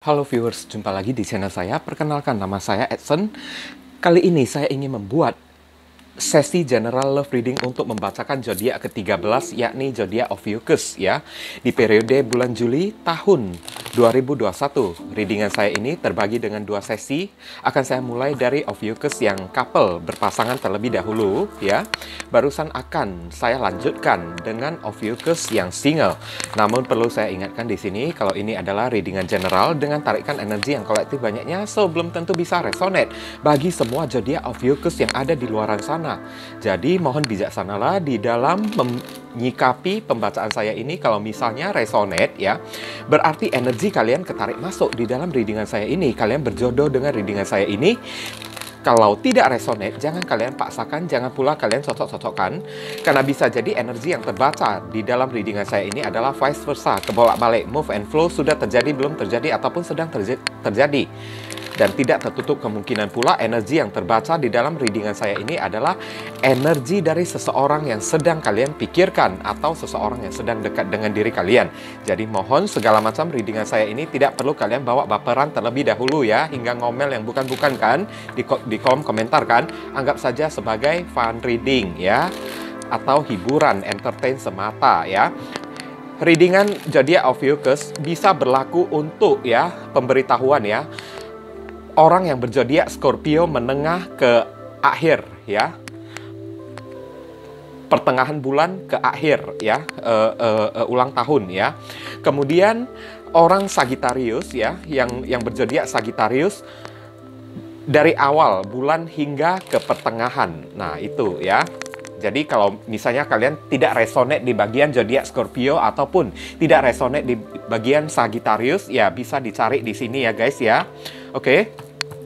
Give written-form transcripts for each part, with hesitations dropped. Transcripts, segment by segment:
Halo viewers, jumpa lagi di channel saya. Perkenalkan, nama saya Edson. Kali ini saya ingin membuat sesi general love reading untuk membacakan zodiak ke-13, yakni zodiak Ophiuchus ya, di periode bulan Juli tahun 2021. Readingan saya ini terbagi dengan dua sesi. Akan saya mulai dari Ophiuchus yang couple berpasangan terlebih dahulu ya. Barusan akan saya lanjutkan dengan Ophiuchus yang single. Namun perlu saya ingatkan di sini kalau ini adalah readingan general dengan tarikan energi yang kolektif banyaknya, so belum tentu bisa resonate bagi semua zodiak Ophiuchus yang ada di luaran sana. Jadi mohon bijaksanalah di dalam menyikapi pembacaan saya ini. Kalau misalnya resonate ya, berarti energi kalian ketarik masuk di dalam readingan saya ini. Kalian berjodoh dengan readingan saya ini. Kalau tidak resonate, jangan kalian paksakan, jangan pula kalian cocok-cocokkan. Karena bisa jadi energi yang terbaca di dalam readingan saya ini adalah vice versa, kebolak-balik, move and flow, sudah terjadi, belum terjadi, ataupun sedang terjadi. Dan tidak tertutup kemungkinan pula energi yang terbaca di dalam readingan saya ini adalah energi dari seseorang yang sedang kalian pikirkan atau seseorang yang sedang dekat dengan diri kalian. Jadi mohon segala macam readingan saya ini tidak perlu kalian bawa baperan terlebih dahulu ya, hingga ngomel yang bukan-bukan kan di kolom komentar kan. Anggap saja sebagai fun reading ya, atau hiburan, entertain semata ya. Readingan zodiak Ophiuchus bisa berlaku untuk ya, pemberitahuan ya, orang yang berzodiak Scorpio menengah ke akhir ya, pertengahan bulan ke akhir ya, ulang tahun ya. Kemudian orang Sagittarius ya, yang berzodiak Sagittarius dari awal bulan hingga ke pertengahan. Nah itu ya. Jadi kalau misalnya kalian tidak resonate di bagian zodiak Scorpio ataupun tidak resonate di bagian Sagittarius, ya bisa dicari di sini ya guys ya. Oke.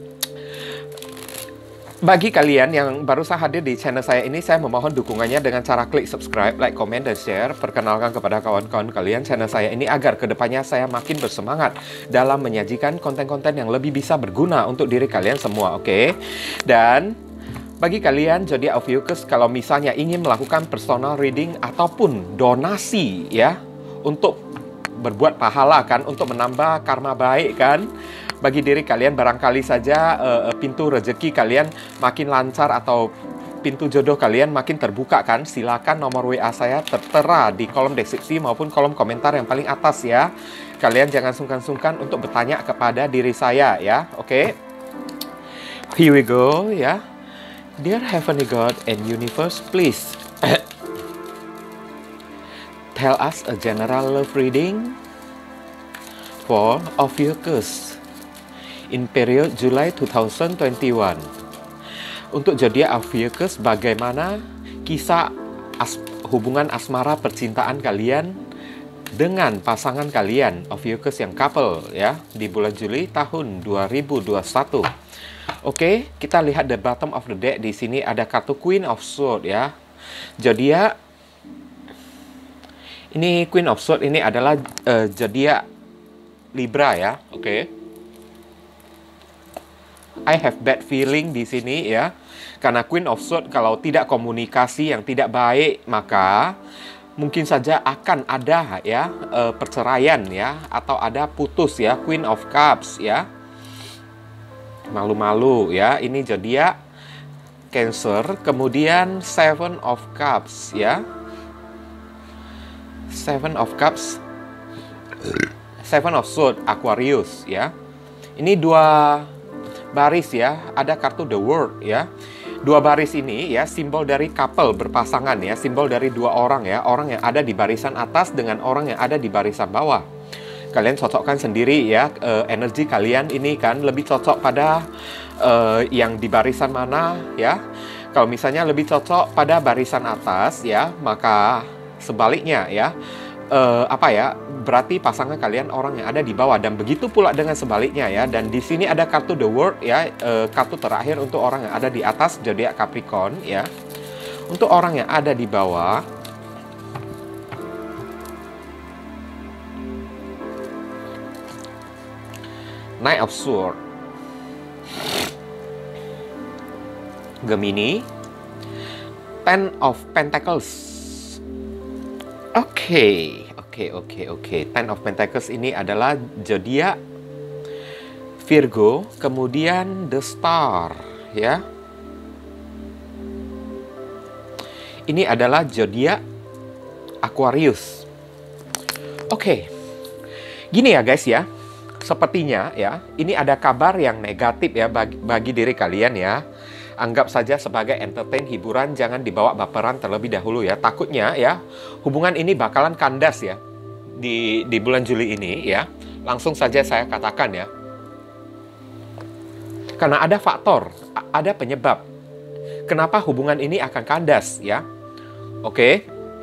Bagi kalian yang baru saja hadir di channel saya ini, saya memohon dukungannya dengan cara klik subscribe, like, komen, dan share. Perkenalkan kepada kawan-kawan kalian channel saya ini agar kedepannya saya makin bersemangat dalam menyajikan konten-konten yang lebih bisa berguna untuk diri kalian semua, oke? Dan bagi kalian zodiak Ophiuchus, kalau misalnya ingin melakukan personal reading ataupun donasi ya, untuk berbuat pahala kan, untuk menambah karma baik kan, bagi diri kalian barangkali saja pintu rezeki kalian makin lancar atau pintu jodoh kalian makin terbuka kan, silakan nomor WA saya tertera di kolom deskripsi maupun kolom komentar yang paling atas ya. Kalian jangan sungkan-sungkan untuk bertanya kepada diri saya ya, oke? Here we go ya. Dear Heavenly God and Universe, please tell us a general love reading for Ophiuchus in period July 2021. Untuk zodiak Ophiuchus, bagaimana kisah hubungan asmara percintaan kalian dengan pasangan kalian Ophiuchus yang couple ya, di bulan Juli tahun 2021. Oke, kita lihat the bottom of the deck. Di sini ada kartu Queen of Swords ya. Zodiak ini, Queen of Swords ini adalah zodiak Libra ya, oke. I have bad feeling di sini ya. Karena Queen of Swords kalau tidak komunikasi yang tidak baik, maka mungkin saja akan ada ya perceraian ya, atau ada putus ya. Queen of Cups ya. Malu-malu ya. Ini zodiak Cancer. Kemudian Seven of Cups ya. Seven of Cups, Seven of Swords Aquarius ya. Ini dua baris ya, ada kartu The World ya. Dua baris ini ya simbol dari couple berpasangan ya, simbol dari dua orang ya, orang yang ada di barisan atas dengan orang yang ada di barisan bawah. Kalian cocokkan sendiri ya, energi kalian ini kan lebih cocok pada yang di barisan mana ya. Kalau misalnya lebih cocok pada barisan atas ya, maka sebaliknya ya, apa ya, berarti pasangan kalian orang yang ada di bawah, dan begitu pula dengan sebaliknya ya. Dan di sini ada kartu The World ya, kartu terakhir untuk orang yang ada di atas zodiak Capricorn ya. Untuk orang yang ada di bawah, Knight of Swords, Gemini, Ten of Pentacles. Oke. Ten of Pentacles ini adalah zodiak Virgo, kemudian The Star, ya. Ini adalah zodiak Aquarius. Oke. Gini ya guys ya. Sepertinya ya, ini ada kabar yang negatif ya bagi diri kalian ya. Anggap saja sebagai entertain, hiburan, jangan dibawa baperan terlebih dahulu ya. Takutnya ya, hubungan ini bakalan kandas ya di bulan Juli ini ya. Langsung saja saya katakan ya. Karena ada faktor, ada penyebab kenapa hubungan ini akan kandas ya. Oke.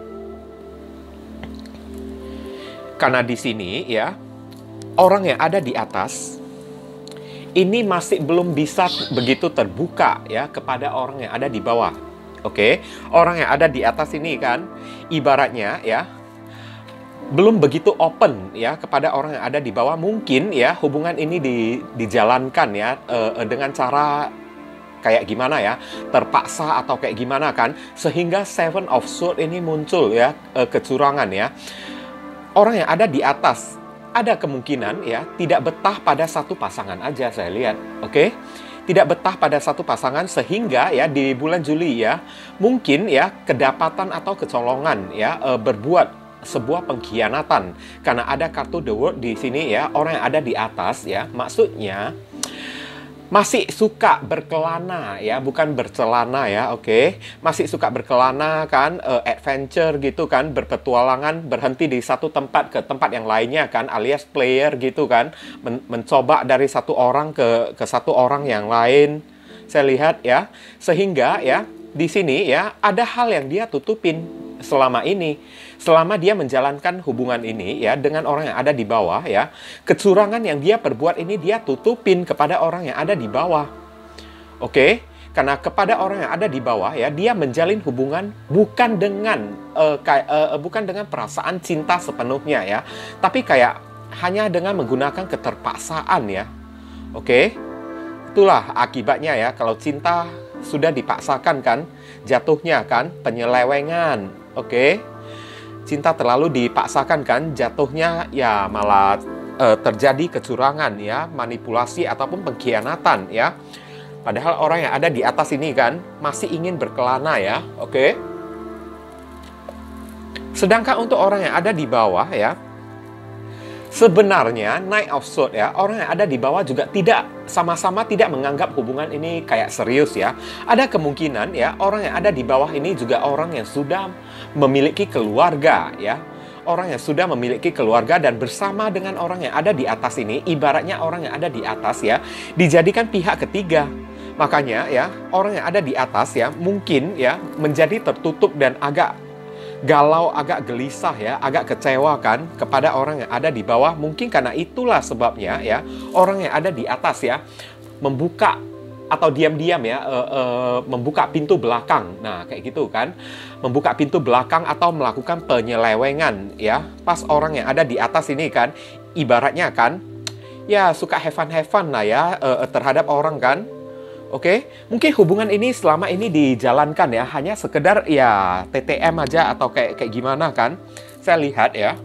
Karena di sini ya, orang yang ada di atas ini masih belum bisa begitu terbuka ya kepada orang yang ada di bawah. Oke. Orang yang ada di atas ini kan ibaratnya ya belum begitu open ya kepada orang yang ada di bawah. Mungkin ya hubungan ini dijalankan ya dengan cara kayak gimana ya, terpaksa atau kayak gimana kan, sehingga Seven of Swords ini muncul ya, kecurangan ya. Orang yang ada di atas ada kemungkinan ya tidak betah pada satu pasangan aja, saya lihat. Oke. Tidak betah pada satu pasangan sehingga ya di bulan Juli ya mungkin ya kedapatan atau kecolongan ya berbuat sebuah pengkhianatan karena ada kartu The World di sini ya. Orang yang ada di atas ya maksudnya masih suka berkelana ya, bukan bercelana ya, oke. Masih suka berkelana kan, adventure gitu kan, berpetualangan, berhenti di satu tempat ke tempat yang lainnya kan, alias player gitu kan, mencoba dari satu orang ke satu orang yang lain. Saya lihat ya, sehingga ya di sini ya ada hal yang dia tutupin selama ini. Selama dia menjalankan hubungan ini ya dengan orang yang ada di bawah ya, kecurangan yang dia perbuat ini dia tutupin kepada orang yang ada di bawah. Oke? Karena kepada orang yang ada di bawah ya, dia menjalin hubungan bukan dengan perasaan cinta sepenuhnya ya, tapi kayak hanya dengan menggunakan keterpaksaan ya. Oke? Itulah akibatnya ya, kalau cinta sudah dipaksakan kan, jatuhnya kan penyelewengan. Oke? Cinta terlalu dipaksakan kan, jatuhnya ya malah terjadi kecurangan ya, manipulasi ataupun pengkhianatan ya. Padahal orang yang ada di atas ini kan masih ingin berkelana ya, oke. Sedangkan untuk orang yang ada di bawah ya, sebenarnya Knight of Swords ya, orang yang ada di bawah juga sama-sama tidak menganggap hubungan ini kayak serius ya. Ada kemungkinan ya, orang yang ada di bawah ini juga orang yang sudah memiliki keluarga ya. Orang yang sudah memiliki keluarga dan bersama dengan orang yang ada di atas ini, ibaratnya orang yang ada di atas ya, dijadikan pihak ketiga. Makanya ya, orang yang ada di atas ya, mungkin ya, menjadi tertutup dan agak galau, agak gelisah ya, agak kecewa kan kepada orang yang ada di bawah. Mungkin karena itulah sebabnya ya, orang yang ada di atas ya, membuka atau diam-diam ya, membuka pintu belakang. Nah, kayak gitu kan. Membuka pintu belakang atau melakukan penyelewengan ya. Pas orang yang ada di atas ini kan, ibaratnya kan, ya suka have fun lah ya, terhadap orang kan. Oke, mungkin hubungan ini selama ini dijalankan ya, hanya sekedar ya TTM aja atau kayak gimana kan. Saya lihat ya.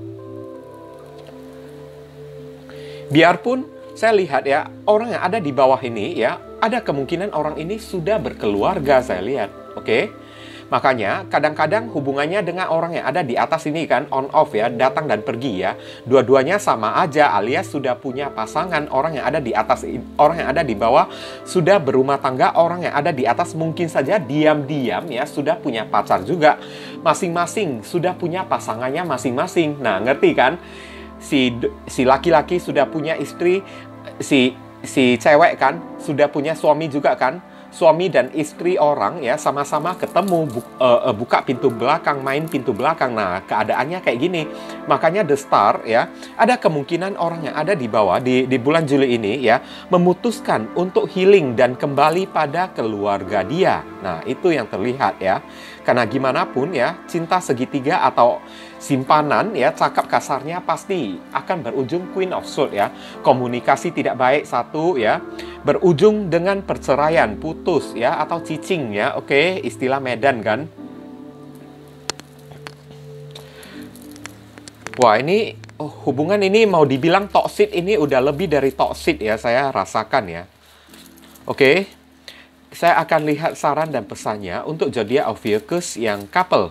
Biarpun saya lihat ya, orang yang ada di bawah ini ya, ada kemungkinan orang ini sudah berkeluarga, saya lihat. Oke. Makanya kadang-kadang hubungannya dengan orang yang ada di atas ini kan on off ya, datang dan pergi ya. Dua-duanya sama aja, alias sudah punya pasangan. Orang yang ada di atas, orang yang ada di bawah sudah berumah tangga. Orang yang ada di atas mungkin saja diam-diam ya sudah punya pacar juga. Masing-masing sudah punya pasangannya masing-masing. Nah, ngerti kan? Si laki-laki sudah punya istri, si cewek kan sudah punya suami juga kan. Suami dan istri orang ya sama-sama ketemu, buka pintu belakang, main pintu belakang. Nah, keadaannya kayak gini. Makanya The Star ya, ada kemungkinan orang yang ada di bawah di bulan Juli ini ya memutuskan untuk healing dan kembali pada keluarga dia. Nah, itu yang terlihat ya. Karena gimana pun ya, cinta segitiga atau simpanan ya, cakap kasarnya pasti akan berujung Queen of Swords ya. Komunikasi tidak baik satu ya, berujung dengan perceraian, putus ya, atau cicing ya. Oke, istilah Medan kan. Wah, ini Oh, hubungan ini mau dibilang toxic, ini udah lebih dari toxic ya, saya rasakan ya. Oke, saya akan lihat saran dan pesannya untuk zodiak Ophiuchus yang couple.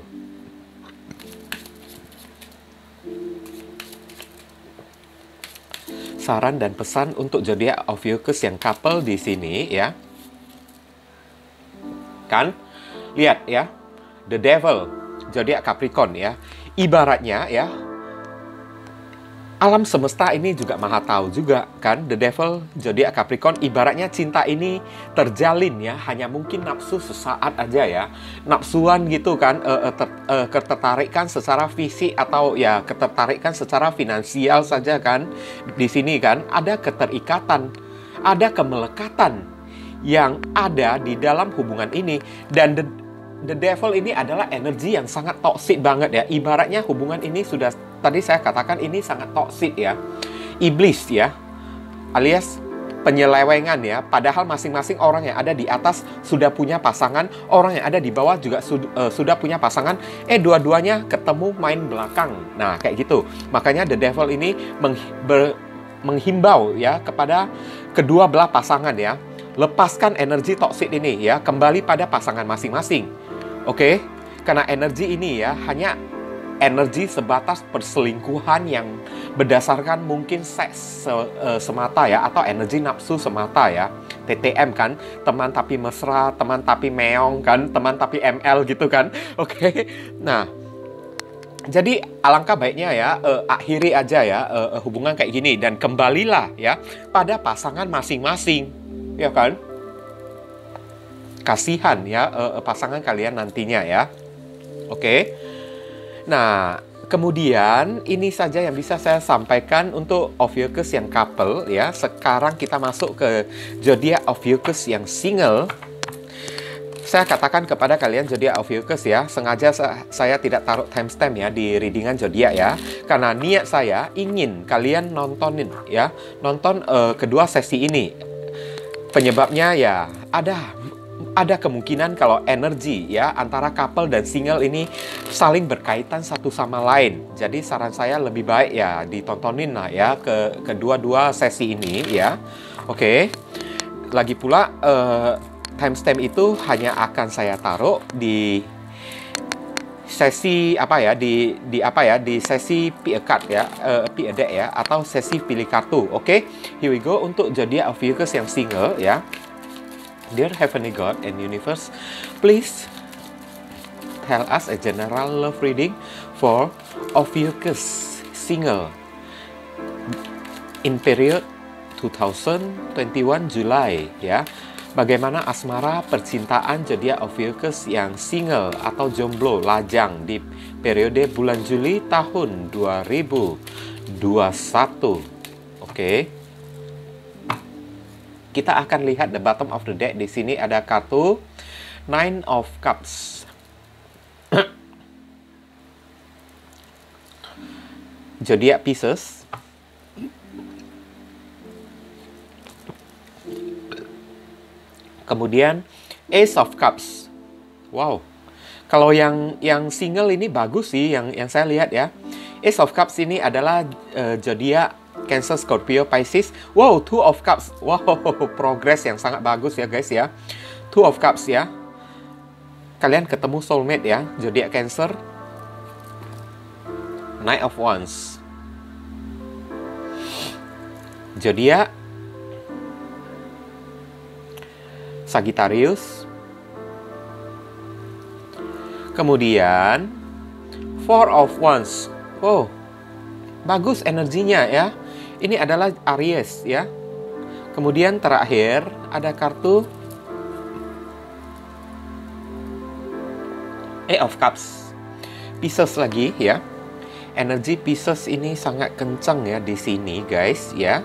Saran dan pesan untuk zodiak Ophiuchus yang couple di sini ya. Kan? Lihat ya. The Devil, zodiak Capricorn ya. Ibaratnya ya, alam semesta ini juga maha tahu juga kan, The Devil zodiak Capricorn, ibaratnya cinta ini terjalin ya, hanya mungkin nafsu sesaat aja ya, nafsuan gitu kan, ketertarikan secara fisik atau ya ketertarikan secara finansial saja kan. Di sini kan ada keterikatan, ada kemelekatan yang ada di dalam hubungan ini. Dan The Devil ini adalah energi yang sangat toksik banget ya. Ibaratnya hubungan ini sudah, tadi saya katakan ini sangat toksik ya. Iblis ya, alias penyelewengan ya. Padahal masing-masing orang yang ada di atas sudah punya pasangan, orang yang ada di bawah juga sudah punya pasangan. Dua-duanya ketemu main belakang. Nah, kayak gitu. Makanya The Devil ini menghimbau ya kepada kedua belah pasangan ya. Lepaskan energi toksik ini ya, kembali pada pasangan masing-masing. Oke, karena energi ini ya hanya energi sebatas perselingkuhan yang berdasarkan mungkin seks semata ya, atau energi nafsu semata ya. TTM kan, teman tapi mesra, teman tapi meong kan, teman tapi ML gitu kan. Oke. Nah, jadi alangkah baiknya ya akhiri aja ya hubungan kayak gini dan kembalilah ya pada pasangan masing-masing. Ya kan? Kasihan ya pasangan kalian nantinya ya. Oke. Nah, kemudian ini saja yang bisa saya sampaikan untuk Ophiuchus yang couple ya. Sekarang kita masuk ke zodiak Ophiuchus yang single. Saya katakan kepada kalian zodiak Ophiuchus ya, sengaja saya tidak taruh timestamp ya di readingan zodiak ya, karena niat saya ingin kalian nontonin ya, nonton kedua sesi ini. Penyebabnya ya ada kemungkinan kalau energi ya antara couple dan single ini saling berkaitan satu sama lain. Jadi saran saya lebih baik ya ditontonin lah ya ke kedua-dua sesi ini ya. Oke. Lagi pula timestamp itu hanya akan saya taruh di sesi apa ya, di sesi pick a card ya, pick a deck ya, atau sesi pilih kartu. Oke. Here we go untuk zodiak Ophiuchus yang single ya. Dear Heavenly God and Universe, please tell us a general love reading for Ophiuchus single in period 2021 July ya. Bagaimana asmara percintaan zodiak Ophiuchus yang single atau jomblo lajang di periode bulan Juli tahun 2021. Oke. Kita akan lihat the bottom of the deck. Di sini ada kartu Nine of Cups. Zodiak Pisces. Kemudian Ace of Cups. Wow. Kalau yang single ini bagus sih yang saya lihat ya. Ace of Cups ini adalah zodiak Cancer, Scorpio, Pisces. Wow, Two of Cups. Wow, progress yang sangat bagus ya guys ya. Two of Cups ya. Kalian ketemu soulmate ya, zodiak Cancer. Knight of Wands. Zodiak Sagittarius. Kemudian Four of Wands. Wow, bagus energinya ya. Ini adalah Aries ya. Kemudian terakhir ada kartu Eight of Cups. Pisces lagi ya. Energi Pisces ini sangat kencang ya di sini guys ya.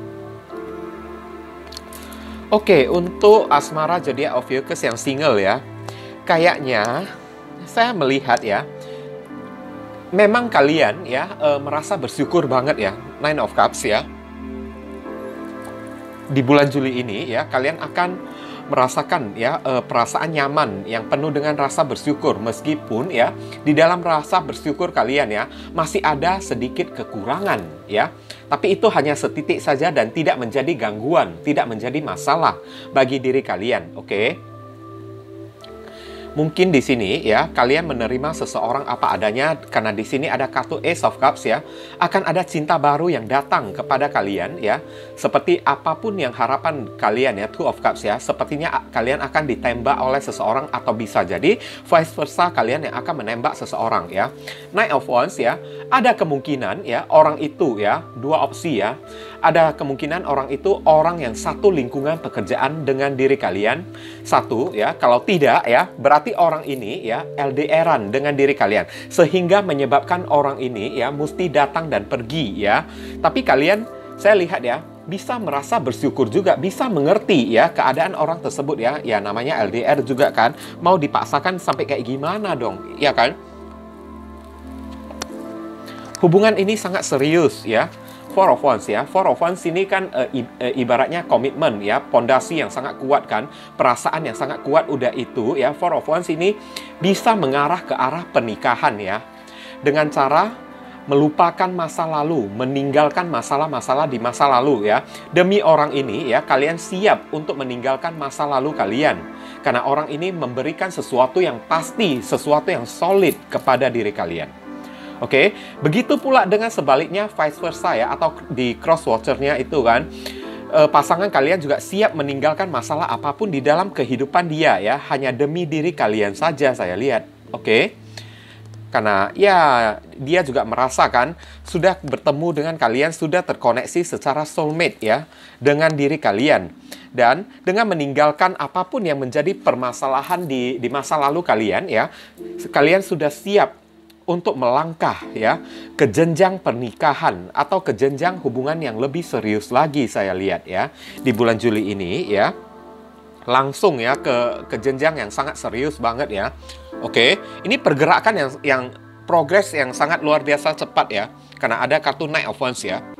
Oke, untuk asmara zodiak Ophiuchus yang single ya. Kayaknya saya melihat ya, memang kalian ya merasa bersyukur banget ya, Nine of Cups ya. Di bulan Juli ini ya, kalian akan merasakan ya perasaan nyaman yang penuh dengan rasa bersyukur, meskipun ya di dalam rasa bersyukur kalian ya masih ada sedikit kekurangan ya. Tapi itu hanya setitik saja dan tidak menjadi gangguan, tidak menjadi masalah bagi diri kalian, oke? Mungkin di sini ya kalian menerima seseorang apa adanya, karena di sini ada kartu Ace of Cups ya. Akan ada cinta baru yang datang kepada kalian ya. Seperti apapun yang harapan kalian ya, Two of Cups ya. Sepertinya kalian akan ditembak oleh seseorang, atau bisa jadi vice versa, kalian yang akan menembak seseorang ya. Knight of Wands ya. Ada kemungkinan ya orang itu ya, dua opsi ya. Ada kemungkinan orang itu orang yang satu lingkungan pekerjaan dengan diri kalian. Satu ya, kalau tidak ya berarti orang ini ya LDRan dengan diri kalian, sehingga menyebabkan orang ini ya mesti datang dan pergi ya. Tapi kalian, saya lihat ya, bisa merasa bersyukur juga, bisa mengerti ya keadaan orang tersebut ya. Ya namanya LDR juga kan, mau dipaksakan sampai kayak gimana dong, ya kan? Hubungan ini sangat serius ya. Four of Wands ya. Four of Wands ini kan ibaratnya komitmen ya, pondasi yang sangat kuat kan, perasaan yang sangat kuat. Udah itu ya, Four of Wands ini bisa mengarah ke arah pernikahan ya, dengan cara melupakan masa lalu, meninggalkan masalah-masalah di masa lalu ya. Demi orang ini ya, kalian siap untuk meninggalkan masa lalu kalian, karena orang ini memberikan sesuatu yang pasti, sesuatu yang solid kepada diri kalian. Oke, begitu pula dengan sebaliknya vice versa ya, atau di cross watcher-nya itu kan, pasangan kalian juga siap meninggalkan masalah apapun di dalam kehidupan dia ya, hanya demi diri kalian saja saya lihat. Oke, karena ya dia juga merasakan sudah bertemu dengan kalian, sudah terkoneksi secara soulmate ya dengan diri kalian. Dan dengan meninggalkan apapun yang menjadi permasalahan di masa lalu kalian ya, kalian sudah siap untuk melangkah ya ke jenjang pernikahan atau ke jenjang hubungan yang lebih serius lagi saya lihat ya di bulan Juli ini ya. Langsung ya ke jenjang yang sangat serius banget ya. Oke, ini pergerakan yang progres yang sangat luar biasa cepat ya, karena ada kartu Knight of Wands ya.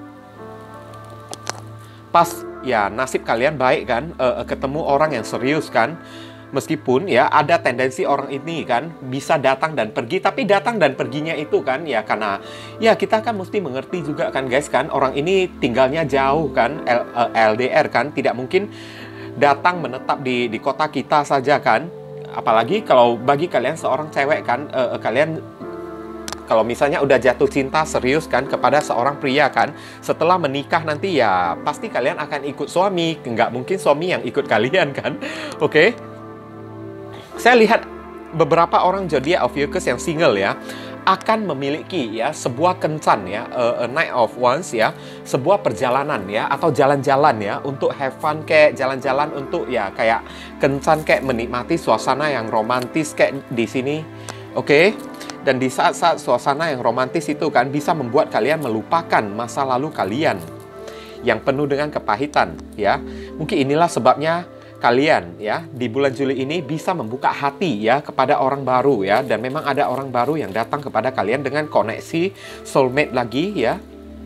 Pas ya nasib kalian baik kan, ketemu orang yang serius kan. Meskipun ya ada tendensi orang ini kan bisa datang dan pergi, tapi datang dan perginya itu kan ya karena ya kita kan mesti mengerti juga kan guys kan, orang ini tinggalnya jauh kan, LDR kan, tidak mungkin datang menetap di kota kita saja kan. Apalagi kalau bagi kalian seorang cewek kan, kalian kalau misalnya udah jatuh cinta serius kan kepada seorang pria kan, setelah menikah nanti ya pasti kalian akan ikut suami, nggak mungkin suami yang ikut kalian kan. Oke. Saya lihat beberapa orang zodiak of Aquarius yang single ya akan memiliki ya sebuah kencan ya, Knight of Wands ya, sebuah perjalanan ya atau jalan-jalan ya untuk have fun, kayak jalan-jalan untuk ya kayak kencan, kayak menikmati suasana yang romantis kayak di sini. Oke. Dan di saat-saat suasana yang romantis itu kan bisa membuat kalian melupakan masa lalu kalian yang penuh dengan kepahitan ya. Mungkin inilah sebabnya kalian ya di bulan Juli ini bisa membuka hati ya kepada orang baru ya, dan memang ada orang baru yang datang kepada kalian dengan koneksi soulmate lagi ya.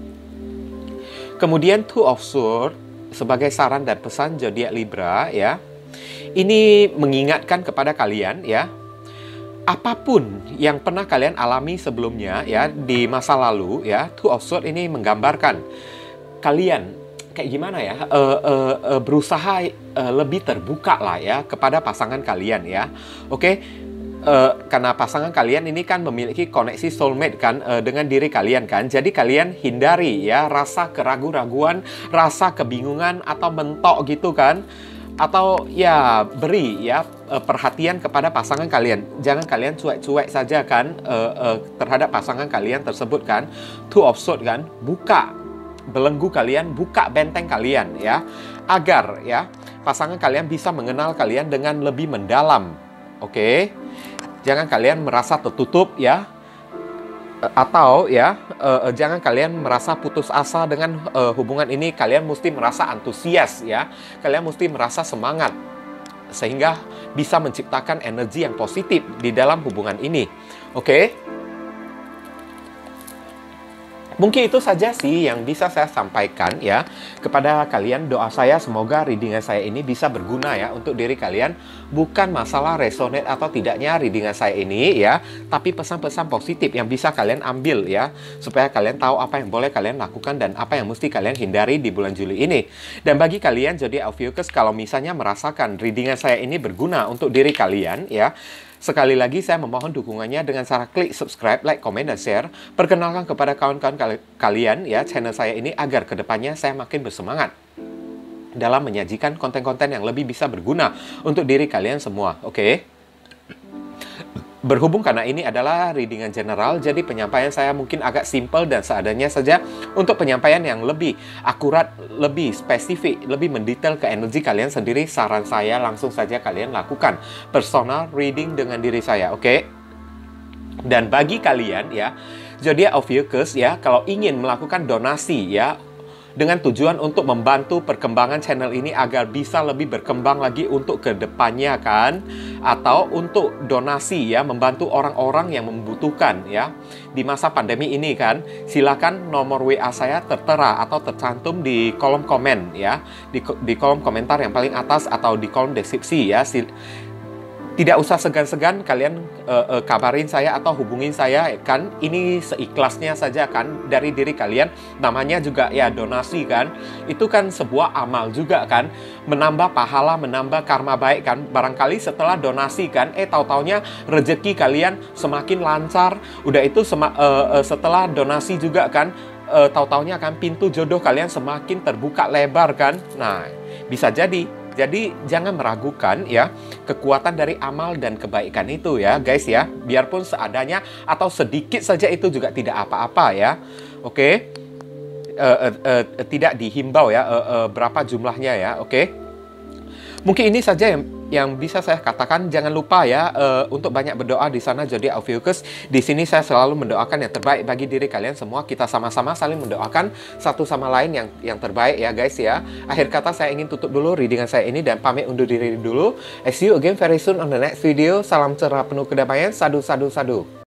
Kemudian Two of Swords sebagai saran dan pesan zodiak Libra ya. Ini mengingatkan kepada kalian ya, apapun yang pernah kalian alami sebelumnya ya di masa lalu ya, Two of Swords ini menggambarkan kalian kayak gimana ya, berusaha lebih terbuka lah ya kepada pasangan kalian ya. Oke, karena pasangan kalian ini kan memiliki koneksi soulmate kan dengan diri kalian kan. Jadi kalian hindari ya rasa keraguan-raguan, rasa kebingungan atau mentok gitu kan. Atau ya beri ya perhatian kepada pasangan kalian. Jangan kalian cuek-cuek saja kan terhadap pasangan kalian tersebut kan. Two of Swords kan, buka belenggu kalian, buka benteng kalian ya, agar ya pasangan kalian bisa mengenal kalian dengan lebih mendalam. Oke, jangan kalian merasa tertutup ya, atau ya jangan kalian merasa putus asa dengan hubungan ini. Kalian mesti merasa antusias ya, kalian mesti merasa semangat sehingga bisa menciptakan energi yang positif di dalam hubungan ini. Oke. Mungkin itu saja sih yang bisa saya sampaikan ya kepada kalian. Doa saya semoga readingan saya ini bisa berguna ya untuk diri kalian. Bukan masalah resonate atau tidaknya readingan saya ini ya, tapi pesan-pesan positif yang bisa kalian ambil ya, supaya kalian tahu apa yang boleh kalian lakukan dan apa yang mesti kalian hindari di bulan Juli ini. Dan bagi kalian zodiak Ophiuchus, kalau misalnya merasakan readingan saya ini berguna untuk diri kalian ya, sekali lagi saya memohon dukungannya dengan cara klik subscribe, like, komen, dan share. Perkenalkan kepada kawan-kawan kalian ya channel saya ini agar kedepannya saya makin bersemangat dalam menyajikan konten-konten yang lebih bisa berguna untuk diri kalian semua. Oke? Berhubung karena ini adalah readingan general, jadi penyampaian saya mungkin agak simple dan seadanya saja. Untuk penyampaian yang lebih akurat, lebih spesifik, lebih mendetail ke energi kalian sendiri, saran saya langsung saja kalian lakukan personal reading dengan diri saya, oke? Dan bagi kalian ya, zodiak Ophiuchus ya, kalau ingin melakukan donasi ya, dengan tujuan untuk membantu perkembangan channel ini agar bisa lebih berkembang lagi untuk kedepannya kan, atau untuk donasi ya, membantu orang-orang yang membutuhkan ya di masa pandemi ini kan, silakan nomor WA saya tertera atau tercantum di kolom komen ya, di kolom komentar yang paling atas atau di kolom deskripsi ya. Tidak usah segan-segan kalian kabarin saya atau hubungin saya kan. Ini seikhlasnya saja kan dari diri kalian. Namanya juga ya donasi kan. Itu kan sebuah amal juga kan. Menambah pahala, menambah karma baik kan. Barangkali setelah donasi kan, tahu-taunya rezeki kalian semakin lancar. Udah itu setelah donasi juga kan, tahu-taunya kan pintu jodoh kalian semakin terbuka lebar kan. Nah, bisa jadi. Jadi jangan meragukan ya kekuatan dari amal dan kebaikan itu ya guys ya. Biarpun seadanya atau sedikit saja itu juga tidak apa-apa ya. Oke. Tidak dihimbau ya berapa jumlahnya ya. Oke. Mungkin ini saja yang bisa saya katakan. Jangan lupa ya untuk banyak berdoa di sana zodiak Ophiuchus. Di sini saya selalu mendoakan yang terbaik bagi diri kalian semua. Kita sama-sama saling mendoakan satu sama lain yang terbaik ya guys ya. Akhir kata saya ingin tutup dulu readingan saya ini dan pamit undur diri dulu. I see you again very soon on the next video. Salam cerah penuh kedamaian. Sadu, sadu, sadu.